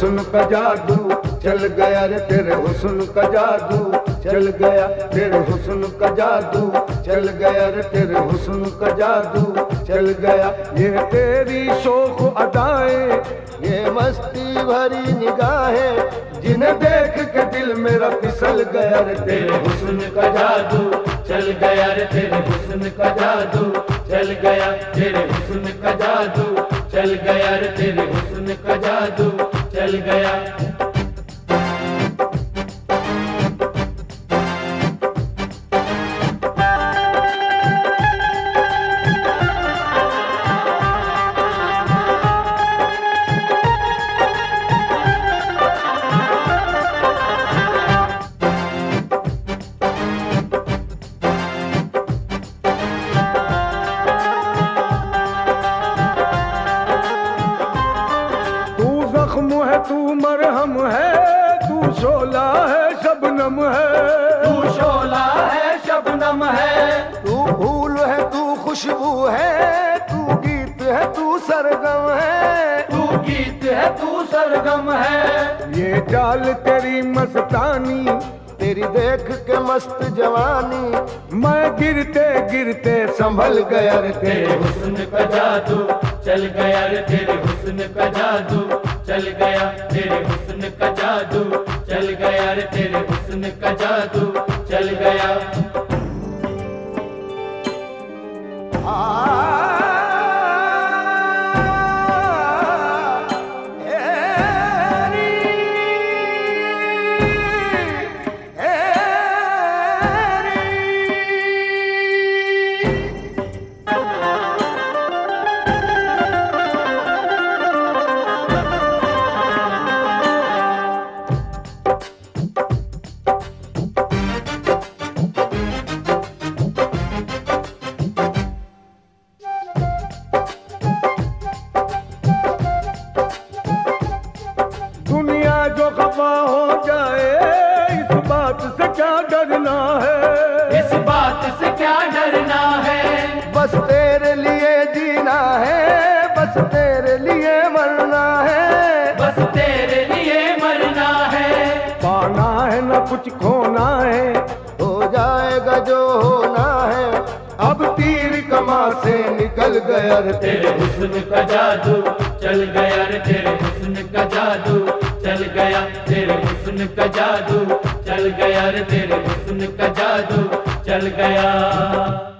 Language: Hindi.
हुस्न का जादू चल गया रे, तेरे हुस्न का जादू चल गया, तेरे हुस्न का जादू चल गया रे, तेरे हुस्न का जादू चल गया। ये तेरी शोख अदाएं, ये मस्ती भरी निगाहें, जिन्हें देख के दिल मेरा फिसल गया रे, तेरे हुस्न का जादू चल गया रे, तेरे हुस्न का जादू चल गया, तेरे हुस्न का जादू चल गया रे, तेरे हुस्न का जादू चल गया। जख्म है तू मरहम है, तू शोला है शबनम है, तू शोला है शबनम है, तू फूल है तू खुशबू है, तू गीत है तू सरगम है, तू गीत है तू सरगम है। ये चाल तेरी मस्तानी, तेरी देख के मस्त जवानी, मैं गिरते गिरते संभल गया रे, तेरे हुस्न का जादू चल गया रे, तेरे हुस्न का जादू चल गया, तेरे हुस्न का जादू चल गया रे, तेरे हुस्न का जादू चल गया। जो खफा हो जाए इस बात से क्या डरना है, इस बात से क्या डरना है, बस तेरे लिए जीना है, बस तेरे लिए मरना है, बस तेरे लिए मरना है। पाना है न कुछ खोना है, हो जाएगा जो होना है, अब तीर कमा से निकल गया रे, तेरे हुस्न का जादू चल गया रे, तेरे हुस्न का जादू चल गया, तेरे हुस्न का जादू चल गया रे, तेरे हुस्न का जादू चल गया।